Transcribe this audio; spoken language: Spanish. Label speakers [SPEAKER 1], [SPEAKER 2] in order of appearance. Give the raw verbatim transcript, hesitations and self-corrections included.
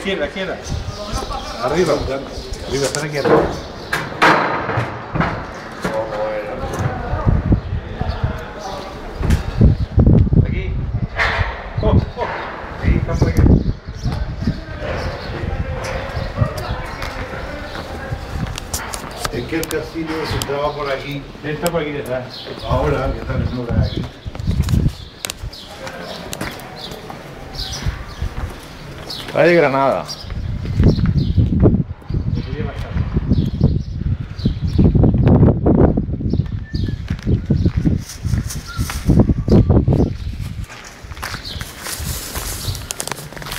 [SPEAKER 1] izquierda, izquierda.
[SPEAKER 2] Arriba, arriba, están aquí arriba.
[SPEAKER 1] Aquí. Oh, oh. Ahí, está por aquí.
[SPEAKER 2] Es que el castillo se entraba por aquí.
[SPEAKER 1] Él está por aquí detrás.
[SPEAKER 2] Ahora que están en obra aquí.
[SPEAKER 3] Calle Granada.